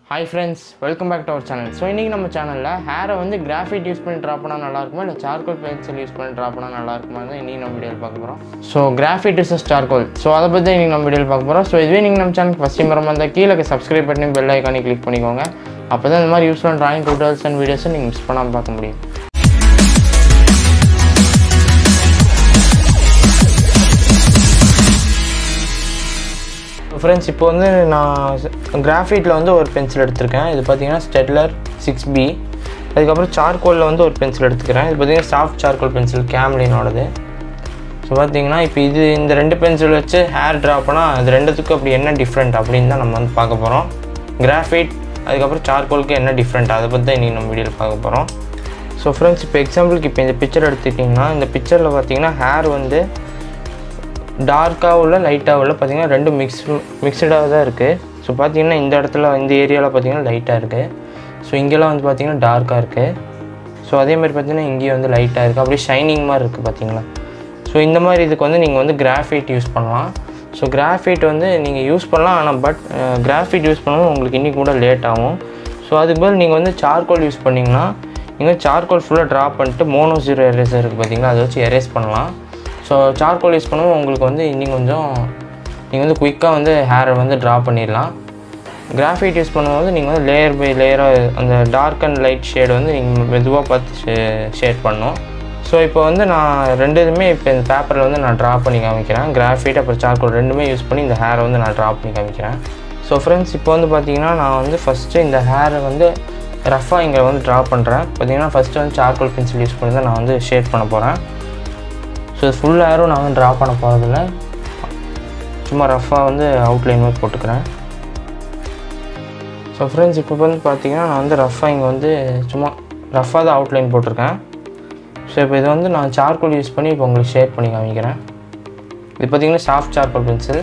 Hi friends, welcome back to our channel. So இன்னைக்கு நம்ம சேனல்ல ஹேரை வந்து கிராஃபைட் யூஸ் பண்ணி டிரா பண்ணா நல்லா இருக்குமா இல்ல சார்கோல் பென்சில் யூஸ் பண்ணி டிரா பண்ணா நல்லா இருக்குமா தான் இன்னைக்கு நம்ம வீடியோல பார்க்க போறோம். So graphite vs charcoal. So அத பத்தி இன்னைக்கு நம்ம வீடியோல பார்க்க போறோம். So இதுவே நீங்க நம்ம சேனலுக்கு ஃபர்ஸ்ட் டைம் வரமாந்தா கீழ சப்ஸ்கிரைப் பண்ணி பெல் ஐகானை கிளிக் பண்ணிக்கோங்க. அப்பதான் இந்த மாதிரி யூஸ்ஃபுல்லான டிராயிங் டியூட்டோரியல்ஸ் அண்ட் வீடியோஸ் நீங்க மிஸ் பண்ணாம பார்க்க முடியும். ஃப்ரெண்ட்ஸ் இப்போ வந்து நான் கிராஃபைட்டில் வந்து ஒரு பென்சில் எடுத்திருக்கேன். இது பார்த்தீங்கன்னா ஸ்டெட்லர் 6B. அதுக்கப்புறம் சார்கோலில் வந்து ஒரு பென்சில் எடுத்துக்கிறேன். இது பார்த்தீங்கன்னா சாஃப்ட் சார்கோல் பென்சில் கேம்லினோடது. ஸோ பார்த்தீங்கன்னா இப்போ இந்த ரெண்டு பென்சில் வச்சு ஹேர் ட்ரா பண்ணால் அது ரெண்டுத்துக்கும் அப்படி என்ன டிஃப்ரெண்ட் அப்படின்னு தான் நம்ம வந்து பார்க்க போகிறோம். கிராஃபைட் அதுக்கப்புறம் சார்கோலுக்கு என்ன டிஃப்ரெண்ட் அதை பற்றி தான் இன்றைக்கி நம்ம வீடியோவில் பார்க்க போகிறோம். ஸோ ஃப்ரெண்ட்ஸ் இப்போ எக்ஸாம்பிளுக்கு இப்போ இந்த பிக்சர் எடுத்துக்கிட்டிங்கன்னா இந்த பிக்சரில் பார்த்தீங்கன்னா ஹேர் வந்து டார்க்காக உள்ள லைட்டாக உள்ள பார்த்திங்கன்னா ரெண்டு மிக்சடாக தான் இருக்குது. ஸோ பார்த்திங்கன்னா இந்த இடத்துல இந்த ஏரியாவில் பார்த்திங்கன்னா லைட்டாக இருக்குது. ஸோ இங்கெல்லாம் வந்து பார்த்திங்கன்னா டார்க்காக இருக்குது. ஸோ அதேமாதிரி பார்த்திங்கன்னா இங்கேயும் வந்து லைட்டாக இருக்குது, அப்படியே ஷைனிங் மாதிரி இருக்குது பார்த்திங்களா. ஸோ இந்த மாதிரி இதுக்கு வந்து நீங்கள் வந்து கிராஃபைட் யூஸ் பண்ணலாம். ஸோ கிராஃபைட் வந்து நீங்கள் யூஸ் பண்ணலாம், ஆனால் கிராஃபைட் யூஸ் பண்ணவும் உங்களுக்கு இன்னைக்கு கூட லேட் ஆகும். ஸோ அதுக்கு பதில் நீங்கள் வந்து சார்கோல் யூஸ் பண்ணிங்கன்னா நீங்கள் சார்கோல் ஃபுல்லாக ட்ரா பண்ணிட்டு மோனோ ஜீரோ எரேசர் இருக்குது பார்த்திங்களா, அதை வச்சு எரேஸ் பண்ணலாம். ஸோ சார்கோல் யூஸ் பண்ணுவோம் உங்களுக்கு வந்து இன்னும் கொஞ்சம் நீங்கள் வந்து குயிக்காக வந்து ஹேரை வந்து ட்ரா பண்ணிடலாம். கிராஃபைட் யூஸ் பண்ணும்போது நீங்கள் வந்து லேயர் பை லேயராக அந்த டார்க் அண்ட் லைட் ஷேடு வந்து நீங்கள் மெதுவாக பார்த்து ஷேட் பண்ணணும். ஸோ இப்போ வந்து நான் ரெண்டு இதுவுமே இப்போ இந்த பேப்பரில் வந்து நான் ட்ரா பண்ணி காமிக்கிறேன். கிராஃபைட் அப்புறம் சார்கோல் ரெண்டுமே யூஸ் பண்ணி இந்த ஹேரை வந்து நான் ட்ரா பண்ணி காமிக்கிறேன். ஸோ ஃப்ரெண்ட்ஸ் இப்போ வந்து பார்த்திங்கன்னா நான் வந்து ஃபஸ்ட்டு இந்த ஹேரை வந்து ரஃபாக இங்கே வந்து ட்ரா பண்ணுறேன். பார்த்திங்கன்னா ஃபஸ்ட்டு வந்து சார்கோல் பென்சில் யூஸ் பண்ணி தான் நான் வந்து ஷேட் பண்ண போகிறேன். ஸோ ஃபுல் ஹேரும் நான் வந்து ட்ரா பண்ண போகிறதில்ல, சும்மா ரஃபாக வந்து அவுட்லைன் மாதிரி போட்டுக்கிறேன். ஸோ ஃப்ரெண்ட்ஸ் இப்போ வந்து பார்த்திங்கன்னா நான் வந்து ரஃபாக இங்கே வந்து சும்மா ரஃபாக தான் அவுட்லைன் போட்டிருக்கேன். ஸோ இப்போ இது வந்து நான் சார்கோல் யூஸ் பண்ணி இப்போ உங்களுக்கு ஷேட் பண்ணி காமிக்கிறேன். இது பார்த்திங்கன்னா சாஃப்ட் சார்கோல் பென்சில்.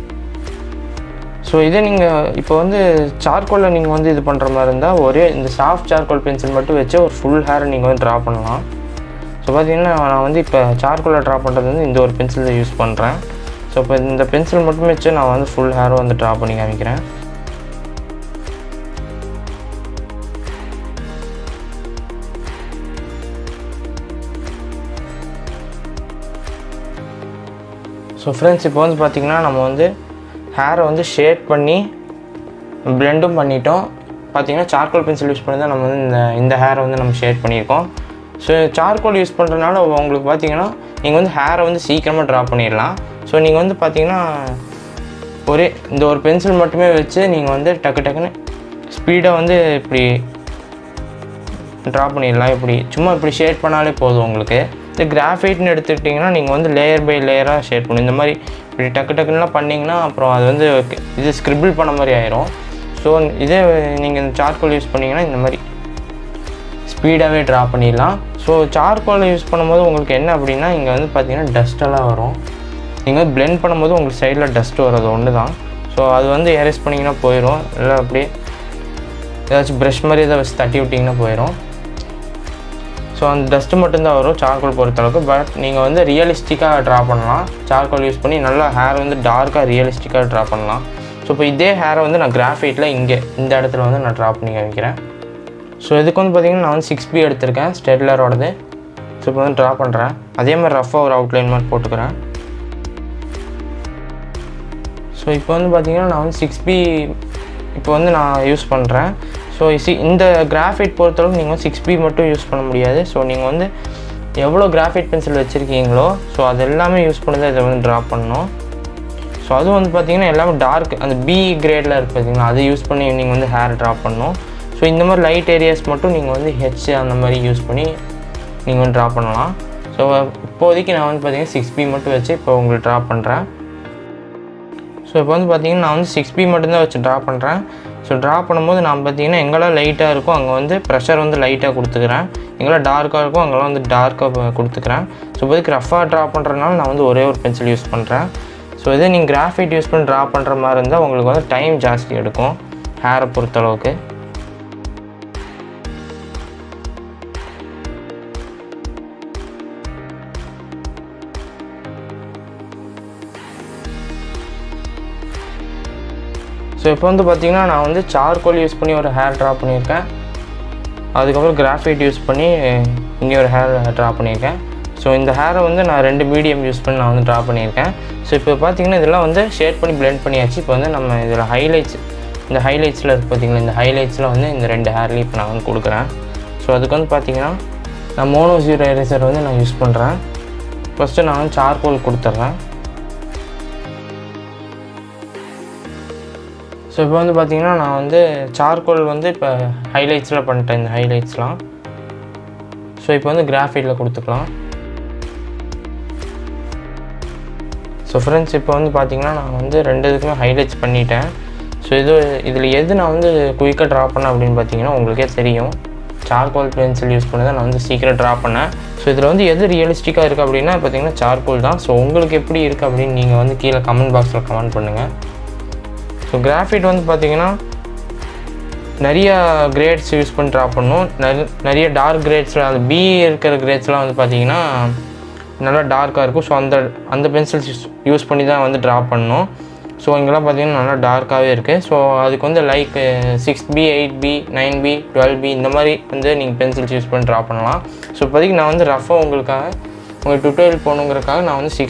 ஸோ இதே நீங்கள் இப்போ வந்து சார்கோலில் நீங்கள் வந்து இது பண்ணுற மாதிரி இருந்தால் ஒரே இந்த சாஃப்ட் சார்கோல் பென்சில் மட்டும் வச்சு ஒரு ஃபுல் ஹேரை நீங்கள் வந்து ட்ரா பண்ணலாம். ஸோ பார்த்திங்கன்னா நான் வந்து இப்போ சார்கோலில் ட்ரா பண்ணுறது வந்து இந்த ஒரு பென்சில் தான் யூஸ் பண்ணுறேன். ஸோ இப்போ இந்த பென்சில் மட்டுமே வச்சு நான் வந்து ஃபுல் ஹேரும் வந்து ட்ரா பண்ணி காமிக்கிறேன். ஸோ ஃப்ரெண்ட்ஸ் இப்போ வந்து பார்த்திங்கன்னா நம்ம வந்து ஹேரை வந்து ஷேட் பண்ணி பிளெண்டும் பண்ணிட்டோம். பார்த்திங்கன்னா சார்கோல் பென்சில் யூஸ் பண்ணி தான் நம்ம வந்து இந்த ஹேரை வந்து நம்ம ஷேட் பண்ணியிருக்கோம். ஸோ சார்கோல் யூஸ் பண்ணுறதுனால உங்களுக்கு பார்த்திங்கன்னா நீங்கள் வந்து ஹேரை வந்து சீக்கிரமாக ட்ரா பண்ணிடலாம். ஸோ நீங்கள் வந்து பார்த்திங்கன்னா இந்த ஒரு பென்சில் மட்டுமே வச்சு நீங்கள் வந்து டக்குன்னு ஸ்பீடாக வந்து இப்படி ட்ரா பண்ணிடலாம். சும்மா இப்படி ஷேட் பண்ணாலே போதும் உங்களுக்கு. இது கிராஃபைட்னு எடுத்துக்கிட்டிங்கன்னா நீங்கள் வந்து லேயர் பை லேயராக ஷேட் பண்ணணும். இந்த மாதிரி இப்படி டக்குன்னுலாம் பண்ணிங்கன்னா அப்புறம் அது வந்து இது ஸ்க்ரிபிள் பண்ண மாதிரி ஆயிரும். ஸோ இதே நீங்கள் இந்த சார்கோல் யூஸ் பண்ணிங்கன்னா இந்த மாதிரி ஸ்பீடாகவே ட்ரா பண்ணிடலாம். ஸோ சார்கோலை யூஸ் பண்ணும்போது உங்களுக்கு என்ன அப்படின்னா இங்கே வந்து பார்த்திங்கன்னா டஸ்ட்டெல்லாம் வரும். நீங்கள் வந்து பிளெண்ட் பண்ணும்போது உங்களுக்கு சைடில் டஸ்ட்டு வர்றது ஒன்று தான். ஸோ அது வந்து எரேஸ் பண்ணிங்கன்னா போயிடும், இல்லை அப்படியே ஏதாச்சும் ப்ரஷ் மாதிரி எதாவது வச்சு தட்டி விட்டிங்கன்னா போயிடும். ஸோ அந்த டஸ்ட்டு மட்டும்தான் வரும் சார்கோல் பொறுத்தளவுக்கு. பட் நீங்கள் வந்து ரியலிஸ்டிக்காக ட்ரா பண்ணலாம். சார்கோல் யூஸ் பண்ணி நல்லா ஹேர் வந்து டார்க்காக ரியலிஸ்டிக்காக ட்ரா பண்ணலாம். ஸோ இப்போ இதே ஹேரை வந்து நான் கிராஃபைட்டில் இந்த இடத்துல வந்து நான் ட்ரா பண்ணி காமிக்கிறேன். ஸோ இதுக்கு வந்து பார்த்திங்கன்னா நான் வந்து 6B எடுத்திருக்கேன் ஸ்டெட்லரோடது. ஸோ இப்போ வந்து ட்ரா பண்ணுறேன். அதே மாதிரி ரஃபாக ஒரு அவுட்லைன் மாதிரி போட்டுக்கிறேன். ஸோ இப்போ வந்து பார்த்திங்கன்னா நான் வந்து 6B இப்போ வந்து நான் யூஸ் பண்ணுறேன். ஸோ இந்த கிராஃபைட் பொறுத்தளவுக்கு நீங்கள் வந்து 6B மட்டும் யூஸ் பண்ண முடியாது. ஸோ நீங்கள் வந்து எவ்வளோ கிராஃபைட் பென்சில் வச்சுருக்கீங்களோ ஸோ அது எல்லாமே யூஸ் பண்ணி தான் இதை வந்து ட்ரா பண்ணணும். ஸோ அதுவும் வந்து பார்த்திங்கன்னா எல்லாமே டார்க் அந்த B கிரேடில் இருக்குது பார்த்திங்கன்னா அதை யூஸ் பண்ணி நீங்கள் வந்து ஹேர் ட்ரா பண்ணணும். ஸோ இந்த மாதிரி லைட் ஏரியாஸ் மட்டும் நீங்கள் வந்து ஹெச் அந்த மாதிரி யூஸ் பண்ணி நீங்கள் வந்து ட்ரா பண்ணலாம். ஸோ இப்போதைக்கு நான் வந்து பார்த்திங்கன்னா 6B மட்டும் வச்சு இப்போ உங்களுக்கு ட்ரா பண்ணுறேன். ஸோ இப்போ வந்து பார்த்திங்கன்னா நான் வந்து 6B மட்டும்தான் வச்சு ட்ரா பண்ணுறேன். ஸோ ட்ரா பண்ணும்போது நான் பார்த்திங்கன்னா எங்கெல்லாம் லைட்டாக இருக்கும் அங்கே வந்து ப்ரெஷர் வந்து லைட்டாக கொடுத்துக்கிறேன், எங்கெல்லாம் டார்க்காக இருக்கும் அங்கெல்லாம் வந்து டார்க்காக கொடுத்துக்கிறேன். ஸோ இப்போதைக்கு ரஃபாக ட்ரா பண்ணுறதுனால நான் வந்து ஒரே ஒரு பென்சில் யூஸ் பண்ணுறேன். ஸோ இதே நீங்கள் கிராஃபைட் யூஸ் பண்ணி ட்ரா பண்ணுற மாதிரி இருந்தால் உங்களுக்கு வந்து டைம் ஜாஸ்தி எடுக்கும் ஹேரை பொறுத்தளவுக்கு. ஸோ இப்போ வந்து பார்த்திங்கன்னா நான் வந்து சார்கோல் யூஸ் பண்ணி ஒரு ஹேர் ட்ரா பண்ணியிருக்கேன். அதுக்கப்புறம் கிராஃபைட் யூஸ் பண்ணி இங்கே ஒரு ஹேர் ட்ரா பண்ணியிருக்கேன். ஸோ இந்த ஹேரை வந்து நான் 2 மீடியம் யூஸ் பண்ணி நான் வந்து ட்ரா பண்ணியிருக்கேன். ஸோ இப்போ பார்த்திங்கன்னா இதெல்லாம் வந்து ஷேட் பண்ணி பிளெண்ட் பண்ணியாச்சு. இப்போ வந்து நம்ம இதில் இந்த ஹைலைட்ஸில் இருக்குது பார்த்திங்களா, இந்த ஹைலைட்ஸில் வந்து இந்த 2 ஹேர்லேயும் இப்போ நான் வந்து கொடுக்குறேன். ஸோ அதுக்கு வந்து பார்த்திங்கன்னா நான் மோனோ ஜீரோ எரேசர் வந்து நான் யூஸ் பண்ணுறேன். ஃபஸ்ட்டு நான் வந்து சார்கோல் கொடுத்துட்றேன். ஸோ இப்போ வந்து பார்த்திங்கன்னா நான் வந்து சார்கோல் வந்து இப்போ ஹைலைட்ஸில் பண்ணிட்டேன், இந்த ஹைலைட்ஸ்லாம். ஸோ இப்போ வந்து கிராஃபைட்டில் கொடுத்துக்கலாம். ஸோ ஃப்ரெண்ட்ஸ் இப்போ வந்து பார்த்திங்கன்னா நான் வந்து 2 இதுக்குமே ஹைலைட்ஸ் பண்ணிட்டேன். ஸோ இதில் எது நான் வந்து குயிக்காக ட்ரா பண்ணேன் அப்படின்னு பார்த்தீங்கன்னா உங்களுக்கே தெரியும், சார்கோல் பென்சில் யூஸ் பண்ணி தான் நான் வந்து சீக்கிரம் ட்ரா பண்ணேன். ஸோ இதில் வந்து எது ரியலிஸ்டிக்காக இருக்குது அப்படின்னா பார்த்திங்கன்னா சார்கோல் தான். ஸோ உங்களுக்கு எப்படி இருக்குது அப்படின்னு நீங்கள் வந்து கீழே கமெண்ட் பாக்ஸில் கமெண்ட் பண்ணுங்கள். ஸோ கிராஃபைட் வந்து பார்த்திங்கன்னா நிறையா கிரேட்ஸ் யூஸ் பண்ணி ட்ரா பண்ணணும். நிறைய டார்க் கிரேட்ஸில் அந்த பி இருக்கிற கிரேட்ஸ்லாம் வந்து பார்த்திங்கன்னா நல்லா டார்க்காக இருக்கும். ஸோ அந்த பென்சில்ஸ் யூஸ் பண்ணி தான் வந்து ட்ரா பண்ணணும். ஸோ இங்கெல்லாம் பார்த்திங்கன்னா நல்லா டார்க்காகவே இருக்குது. ஸோ அதுக்கு வந்து like 6B 8B 9B 12B இந்த மாதிரி வந்து நீங்கள் பென்சில்ஸ் யூஸ் பண்ணி ட்ரா பண்ணலாம். ஸோ இப்போதைக்கு நான் வந்து ரஃபாக உங்களுக்கு டுட்டோரியல் போகணுங்கிறதுக்காக நான் வந்து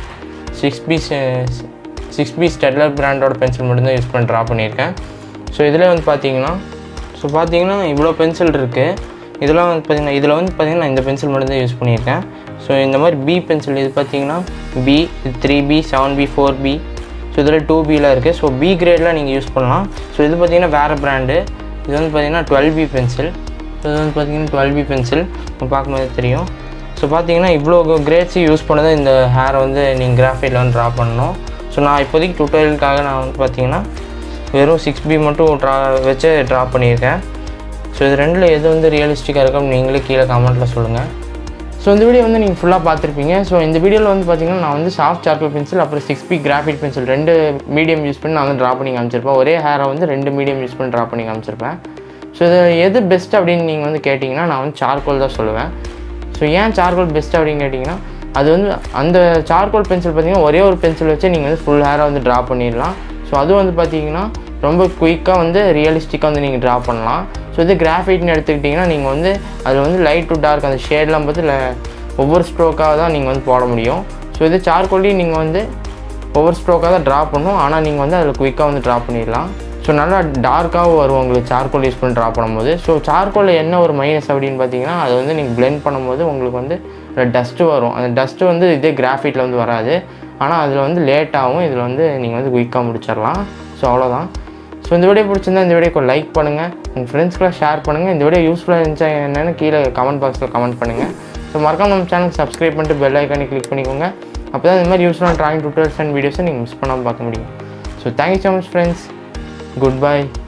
6B ஸ்டெட்லர் பிராண்டோட பென்சில் மட்டும்தான் யூஸ் பண்ணி ட்ரா பண்ணியிருக்கேன். ஸோ இதில் வந்து பார்த்தீங்கன்னா இவ்வளோ பென்சில் இருக்குது. இதில் வந்து பார்த்திங்கன்னா இந்த பென்சில் மட்டும்தான் யூஸ் பண்ணியிருக்கேன். ஸோ இந்த மாதிரி பி பென்சில் இது பார்த்திங்கன்னா B 3B 7B 4B. So இதில் 2Bலாம் இருக்குது. ஸோ பி கிரேட்லாம் நீங்கள் யூஸ் பண்ணலாம். ஸோ இது பார்த்திங்கன்னா வேறு பிராண்டு. இது வந்து பார்த்திங்கன்னா 12B பென்சில். ஸோ இது வந்து பார்த்திங்கன்னா 12B பென்சில் பார்க்கும்போது தெரியும். ஸோ பார்த்திங்கன்னா இவ்வளோ கிரேட்ஸு யூஸ் பண்ணது இந்த ஹேரை வந்து நீங்கள் கிராஃபைட்டில் வந்து ட்ரா பண்ணணும். ஸோ நான் இப்போதைக்கு டுட்டோரியலுக்காக நான் வந்து பார்த்திங்கன்னா வெறும் 6B மட்டும் வச்சு ட்ரா பண்ணியிருக்கேன். ஸோ இது 2ல் எது வந்து ரியலிஸ்டிக்காக இருக்குன்னு நீங்களே கீழே கமெண்ட்டில் சொல்லுங்கள். ஸோ இந்த வீடியோ வந்து நீங்கள் ஃபுல்லாக பார்த்துருப்பீங்க. ஸோ இந்த வீடியோவில் வந்து பார்த்திங்கன்னா நான் வந்து சாஃப்ட் சார்கோல் பென்சில் அப்புறம் 6B graphite pencil 2 medium use பண்ணி நான் வந்து ட்ரா பண்ணி காமிச்சிருப்பேன். ஒரே ஹேரை வந்து 2 மீடியம் யூஸ் பண்ணி ட்ரா பண்ணி காமிச்சிருப்பேன். ஸோ இது எது பெஸ்ட் அப்படின்னு நீங்கள் வந்து கேட்டிங்கன்னா நான் வந்து சார்கோல் தான் சொல்லுவேன். ஸோ ஏன் சார்கோல் பெஸ்ட் அப்படின்னு கேட்டிங்கன்னா அது வந்து அந்த சார்கோல் பென்சில் பார்த்திங்கன்னா ஒரே ஒரு பென்சில் வச்சு நீங்கள் வந்து ஃபுல் ஹேரை வந்து ட்ரா பண்ணிடலாம். ஸோ அது வந்து பார்த்திங்கன்னா ரொம்ப குயிக்காக வந்து ரியலிஸ்டிக்காக வந்து நீங்கள் ட்ரா பண்ணலாம். ஸோ இது கிராஃபைட்னு எடுத்துக்கிட்டிங்கன்னா நீங்கள் வந்து அதில் வந்து லைட் டு டார்க் அந்த ஷேட்லாம் பார்த்து ஒவ்வொரு ஸ்ட்ரோக்காக தான் நீங்கள் வந்து போட முடியும். ஸோ இது சார்கோல்லையும் நீங்கள் வந்து ஒவ்வொரு ஸ்ட்ரோக்காக தான் ட்ரா பண்ணணும். ஆனால் நீங்கள் வந்து அதில் குயிக்காக வந்து ட்ரா பண்ணிடலாம். ஸோ நல்லா டார்க்காகவும் வரும் உங்களுக்கு சார்கோல் யூஸ் பண்ணி ட்ரா பண்ணும்போது. ஸோ சார்கோலில் என்ன ஒரு மைனஸ் அப்படின்னு பார்த்தீங்கன்னா அது வந்து நீங்கள் பிளெண்ட் பண்ணும்போது உங்களுக்கு வந்து டஸ்ட்டு வரும். அந்த டஸ்ட்டு வந்து இதே கிராஃபைட்டில் வந்து வராது. ஆனால் அதில் வந்து லேட்டாகவும் இதில் வந்து நீங்கள் வந்து குயிக்காக முடிச்சிடலாம். ஸோ அவ்வளோதான். ஸோ இந்த வீடியோ பிடிச்சிருந்தா இந்த வீடியோக்கு லைக் பண்ணுங்கள், உங்கள் ஃப்ரெண்ட்ஸ்க்குலாம் ஷேர் பண்ணுங்கள். இந்த வீடியோ யூஸ்ஃபுல்லாக இருந்துச்சா என்னென்னு கீழே கமெண்ட் பாக்ஸில் கமெண்ட் பண்ணுங்கள். ஸோ மறக்காம நம்ம சேனலுக்கு சப்ஸ்கிரைப் பண்ணிட்டு பெல் ஐக்கானே கிளிக் பண்ணிக்கோங்க. அப்போ தான் இந்த மாதிரி யூஸ்ஃபுல்லான ட்ராயிங் டுட்டோரியல்ஸ் அண்ட் வீடியோஸை நீங்கள் மிஸ் பண்ணாமல் பார்க்க முடியும். So thank you so much friends. Good by.